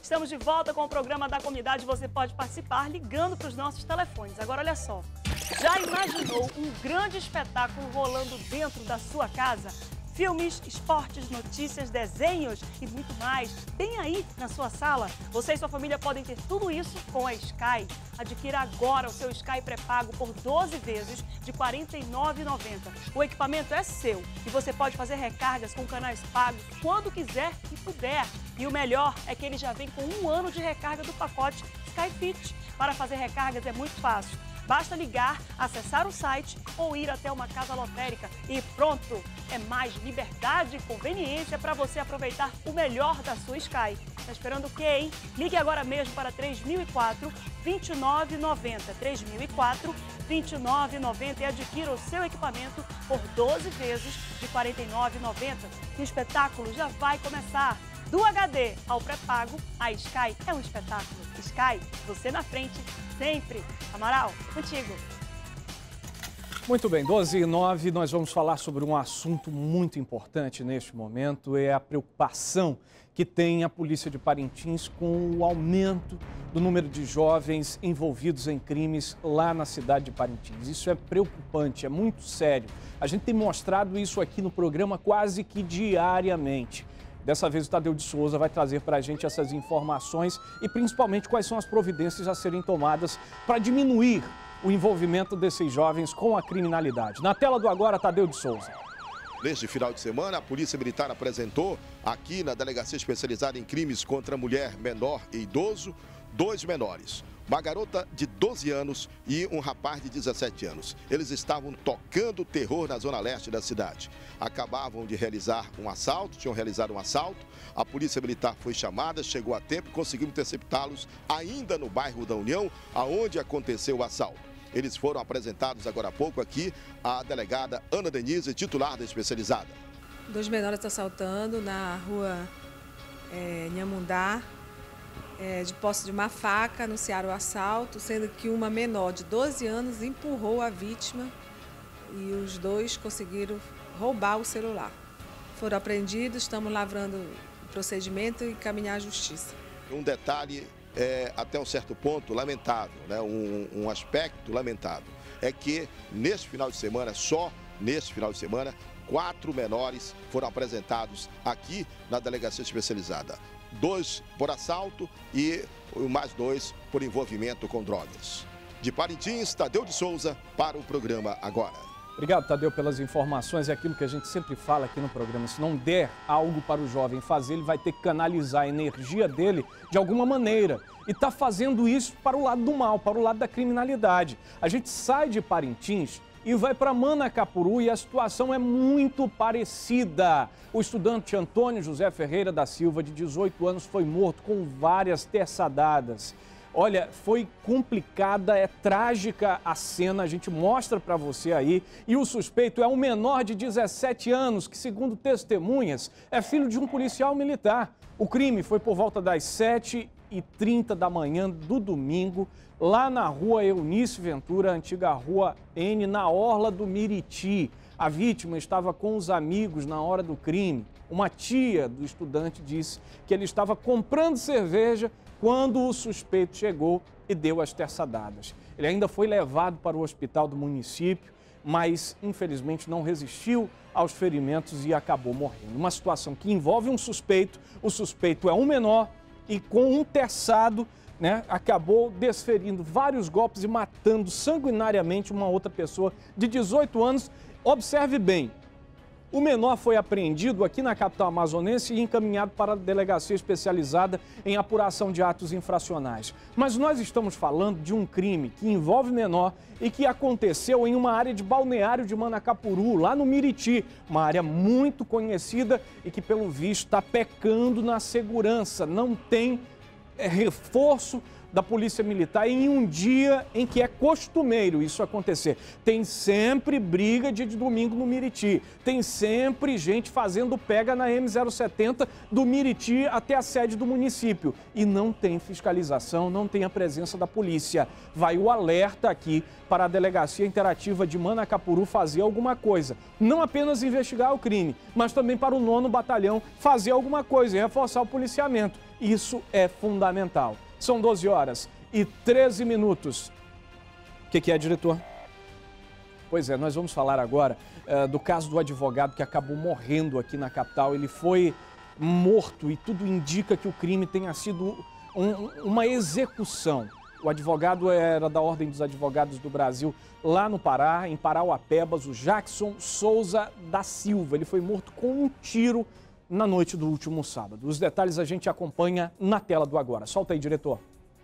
Estamos de volta com o programa da comunidade. Você pode participar ligando para os nossos telefones. Agora, olha só. Já imaginou um grande espetáculo rolando dentro da sua casa? Filmes, esportes, notícias, desenhos e muito mais. Bem aí na sua sala. Você e sua família podem ter tudo isso com a Sky. Adquira agora o seu Sky pré-pago por 12 vezes de R$ 49,90. O equipamento é seu e você pode fazer recargas com canais pagos quando quiser e puder. E o melhor é que ele já vem com 1 ano de recarga do pacote Sky Fit. Para fazer recargas é muito fácil. Basta ligar, acessar o site ou ir até uma casa lotérica e pronto! É mais liberdade e conveniência para você aproveitar o melhor da sua Sky. Tá esperando o quê, hein? Ligue agora mesmo para 3004-2990. 3004-2990 e adquira o seu equipamento por 12 vezes de R$ 49,90. E o espetáculo já vai começar. Do HD ao pré-pago, a Sky é um espetáculo. Sky, você na frente, sempre. Amaral, contigo. Muito bem, 12h09, nós vamos falar sobre um assunto muito importante neste momento, é a preocupação que tem a Polícia de Parintins com o aumento do número de jovens envolvidos em crimes lá na cidade de Parintins. Isso é preocupante, é muito sério. A gente tem mostrado isso aqui no programa quase que diariamente. Dessa vez o Tadeu de Souza vai trazer para a gente essas informações e principalmente quais são as providências a serem tomadas para diminuir o envolvimento desses jovens com a criminalidade. Na tela do Agora, Tadeu de Souza. Neste final de semana, a Polícia Militar apresentou aqui na Delegacia Especializada em Crimes contra Mulher, Menor e Idoso, 2 menores. Uma garota de 12 anos e um rapaz de 17 anos. Eles estavam tocando terror na zona leste da cidade. Acabavam de realizar um assalto, tinham realizado um assalto. A Polícia Militar foi chamada, chegou a tempo e conseguiu interceptá-los ainda no bairro da União, aonde aconteceu o assalto. Eles foram apresentados agora há pouco aqui à delegada Ana Denise, titular da especializada. 2 menores assaltando na rua Nhamundá. De posse de uma faca, anunciaram o assalto, sendo que uma menor de 12 anos empurrou a vítima e os 2 conseguiram roubar o celular. Foram apreendidos, estamos lavrando o procedimento e caminhar à justiça. Um detalhe até um certo ponto lamentável, né? Um aspecto lamentável, é que neste final de semana, só neste final de semana, 4 menores foram apresentados aqui na Delegacia Especializada. 2 por assalto e mais 2 por envolvimento com drogas. De Parintins, Tadeu de Souza para o programa Agora. Obrigado, Tadeu, pelas informações. É aquilo que a gente sempre fala aqui no programa. Se não der algo para o jovem fazer, ele vai ter que canalizar a energia dele de alguma maneira. E está fazendo isso para o lado do mal, para o lado da criminalidade. A gente sai de Parintins e vai para Manacapuru e a situação é muito parecida. O estudante Antônio José Ferreira da Silva, de 18 anos, foi morto com várias terçadadas. Olha, foi complicada, é trágica a cena, a gente mostra para você aí. E o suspeito é um menor de 17 anos, que, segundo testemunhas, é filho de um policial militar. O crime foi por volta das 7h30 da manhã do domingo, lá na rua Eunice Ventura, antiga rua N, na orla do Miriti. A vítima estava com os amigos na hora do crime. Uma tia do estudante disse que ele estava comprando cerveja quando o suspeito chegou e deu as terçadadas. Ele ainda foi levado para o hospital do município, mas infelizmente não resistiu aos ferimentos e acabou morrendo. Uma situação que envolve um suspeito, o suspeito é um menor e com um terçado, acabou desferindo vários golpes e matando sanguinariamente uma outra pessoa de 18 anos. Observe bem, o menor foi apreendido aqui na capital amazonense e encaminhado para a delegacia especializada em apuração de atos infracionais. Mas nós estamos falando de um crime que envolve menor e que aconteceu em uma área de Balneário de Manacapuru, lá no Miriti, uma área muito conhecida e que, pelo visto, está pecando na segurança, não tem reforço da Polícia Militar em um dia em que é costumeiro isso acontecer. Tem sempre briga de domingo no Miriti, tem sempre gente fazendo pega na M070 do Miriti até a sede do município. E não tem fiscalização, não tem a presença da polícia. Vai o alerta aqui para a Delegacia Interativa de Manacapuru fazer alguma coisa. Não apenas investigar o crime, mas também para o 9º Batalhão fazer alguma coisa e reforçar o policiamento. Isso é fundamental. São 12h13. O que é, diretor? Pois é, nós vamos falar agora do caso do advogado que acabou morrendo aqui na capital. Ele foi morto e tudo indica que o crime tenha sido uma execução. O advogado era da Ordem dos Advogados do Brasil, lá no Pará, em Parauapebas, o Jackson Souza da Silva. Ele foi morto com um tiro na noite do último sábado. Os detalhes a gente acompanha na tela do Agora. Solta aí, diretor.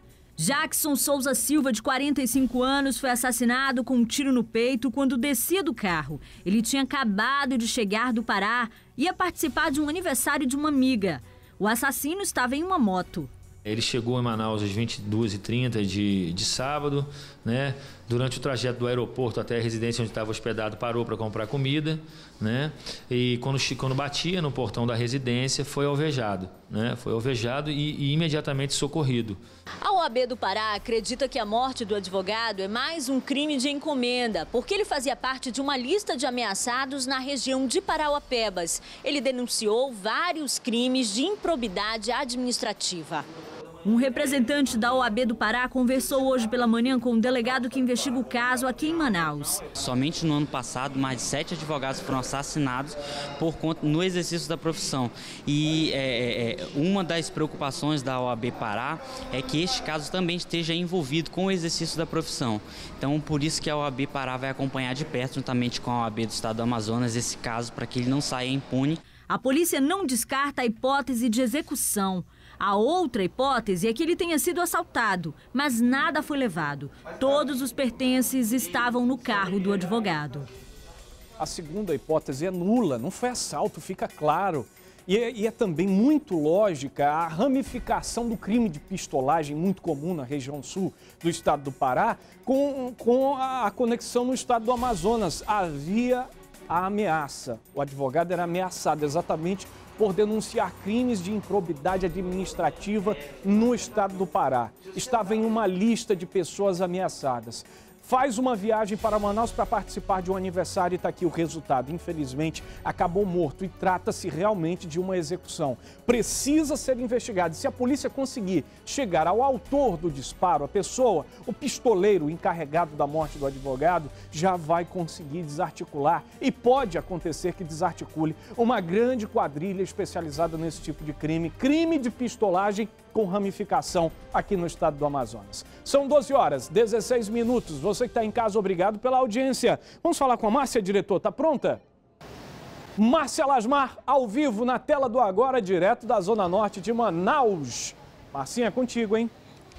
Jackson Souza Silva, de 45 anos, foi assassinado com um tiro no peito quando descia do carro. Ele tinha acabado de chegar do Pará e ia participar de um aniversário de uma amiga. O assassino estava em uma moto. Ele chegou em Manaus às 22h30 de sábado, né? Durante o trajeto do aeroporto até a residência onde estava hospedado, parou para comprar comida, né? E quando batia no portão da residência, foi alvejado, né? Foi alvejado e imediatamente socorrido. A OAB do Pará acredita que a morte do advogado é mais um crime de encomenda, porque ele fazia parte de uma lista de ameaçados na região de Parauapebas. Ele denunciou vários crimes de improbidade administrativa. Um representante da OAB do Pará conversou hoje pela manhã com um delegado que investiga o caso aqui em Manaus. Somente no ano passado, mais de 7 advogados foram assassinados por conta no exercício da profissão. E uma das preocupações da OAB Pará é que este caso também esteja envolvido com o exercício da profissão. Então, por isso que a OAB Pará vai acompanhar de perto, juntamente com a OAB do Estado do Amazonas, esse caso para que ele não saia impune. A polícia não descarta a hipótese de execução. A outra hipótese é que ele tenha sido assaltado, mas nada foi levado. Todos os pertences estavam no carro do advogado. A segunda hipótese é nula, não foi assalto, fica claro. E é também muito lógica a ramificação do crime de pistolagem, muito comum na região sul do estado do Pará, com a conexão no estado do Amazonas. Havia a ameaça, o advogado era ameaçado exatamente por denunciar crimes de improbidade administrativa no estado do Pará. Estava em uma lista de pessoas ameaçadas. Faz uma viagem para Manaus para participar de um aniversário e está aqui o resultado. Infelizmente, acabou morto e trata-se realmente de uma execução. Precisa ser investigado. Se a polícia conseguir chegar ao autor do disparo, a pessoa, o pistoleiro encarregado da morte do advogado, já vai conseguir desarticular e pode acontecer que desarticule uma grande quadrilha especializada nesse tipo de crime, crime de pistolagem com ramificação aqui no estado do Amazonas. São 12h16. Você que está em casa, obrigado pela audiência. Vamos falar com a Márcia, diretor, tá pronta? Márcia Lasmar, ao vivo na tela do Agora, direto da Zona Norte de Manaus. Marcinha, é contigo, hein?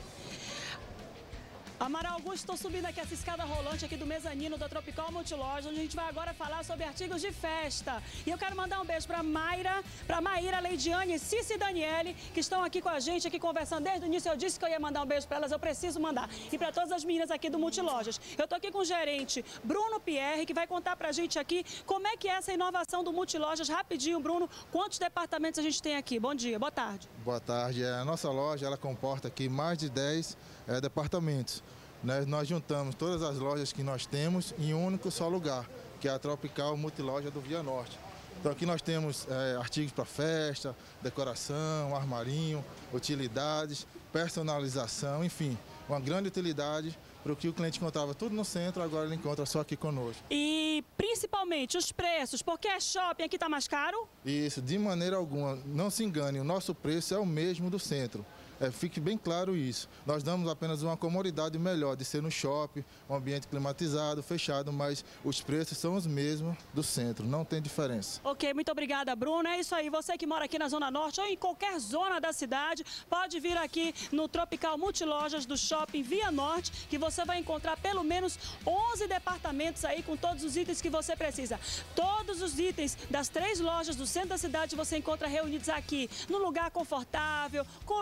Amaral Augusto, estou subindo aqui essa escada rolante aqui do mezanino da Tropical Multiloja, onde a gente vai agora falar sobre artigos de festa. E eu quero mandar um beijo para Maíra, Leidiane, Cici e Daniele, que estão aqui com a gente, aqui conversando. Desde o início eu disse que eu ia mandar um beijo para elas, eu preciso mandar. E para todas as meninas aqui do Multilojas. Eu estou aqui com o gerente Bruno Pierre, que vai contar para a gente aqui como é que é essa inovação do Multilojas. Rapidinho, Bruno, quantos departamentos a gente tem aqui? Bom dia, boa tarde. Boa tarde. A nossa loja, ela comporta aqui mais de 10 departamentos. Nós juntamos todas as lojas que nós temos em um único só lugar, que é a Tropical Multiloja do Via Norte. Então aqui nós temos artigos para festa, decoração, armarinho, utilidades, personalização, enfim, uma grande utilidade para o que o cliente encontrava tudo no centro, agora ele encontra só aqui conosco. E principalmente os preços, porque é shopping, aqui está mais caro? Isso, de maneira alguma, não se engane, o nosso preço é o mesmo do centro. Fique bem claro isso. Nós damos apenas uma comodidade melhor de ser no shopping, um ambiente climatizado, fechado, mas os preços são os mesmos do centro, não tem diferença. Ok, muito obrigada, Bruno. É isso aí, você que mora aqui na Zona Norte ou em qualquer zona da cidade, pode vir aqui no Tropical Multilojas do Shopping Via Norte, que você vai encontrar pelo menos 11 departamentos aí com todos os itens que você precisa. Todos os itens das 3 lojas do centro da cidade você encontra reunidos aqui, num lugar confortável, com estacionamento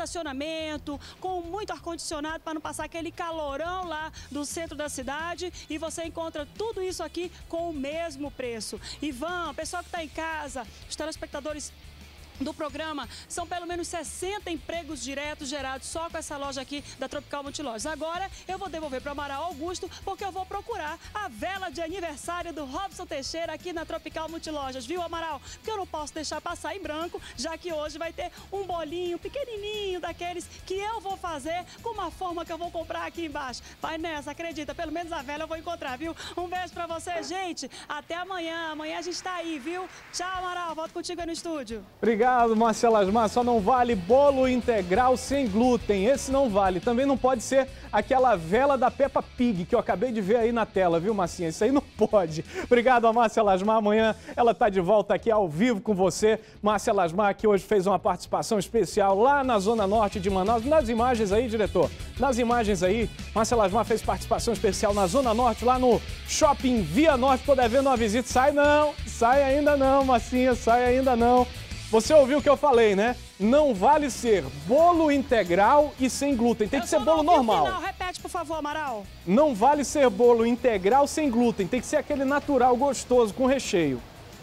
estacionamento, com muito ar-condicionado para não passar aquele calorão lá do centro da cidade. E você encontra tudo isso aqui com o mesmo preço. Ivan, pessoal que está em casa, os telespectadores do programa, são pelo menos 60 empregos diretos gerados só com essa loja aqui da Tropical Multilojas. Agora eu vou devolver para o Amaral Augusto, porque eu vou procurar a vela de aniversário do Robson Teixeira aqui na Tropical Multilojas, viu, Amaral? Porque eu não posso deixar passar em branco, já que hoje vai ter um bolinho pequenininho daqueles que eu vou fazer com uma forma que eu vou comprar aqui embaixo. Vai nessa, acredita, pelo menos a vela eu vou encontrar, viu? Um beijo para você, gente. Até amanhã. Amanhã a gente tá aí, viu? Tchau, Amaral. Volto contigo aí no estúdio. Obrigado, Márcia Lasmar. Só não vale bolo integral sem glúten. Esse não vale. Também não pode ser aquela vela da Peppa Pig que eu acabei de ver aí na tela, viu, Marcinha? Isso aí não pode. Obrigado a Márcia Lasmar. Amanhã ela tá de volta aqui ao vivo com você. Márcia Lasmar, que hoje fez uma participação especial lá na Zona Norte de Manaus. Nas imagens aí, diretor, nas imagens aí, Márcia Lasmar fez participação especial na Zona Norte, lá no Shopping Via Norte. Tô devendo uma visita. Sai não, sai ainda não, Marcinha, sai ainda não. Você ouviu o que eu falei, né? Não vale ser bolo integral e sem glúten. Tem que ser bolo normal. Não, repete, por favor, Amaral. Não vale ser bolo integral sem glúten. Tem que ser aquele natural, gostoso, com recheio.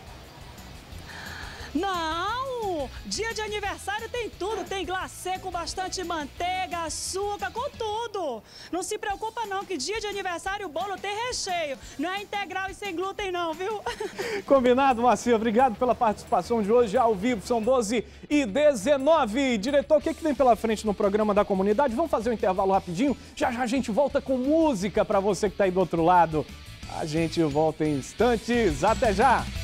Não! Dia de aniversário tem tudo. Tem glacê com bastante manteiga, açúcar, com tudo. Não se preocupa não, que dia de aniversário o bolo tem recheio. Não é integral e sem glúten não, viu? Combinado, Marcia. Obrigado pela participação de hoje ao vivo. São 12h19. Diretor, o que tem pela frente no programa da comunidade? Vamos fazer um intervalo rapidinho? Já já a gente volta com música para você que está aí do outro lado. A gente volta em instantes. Até já!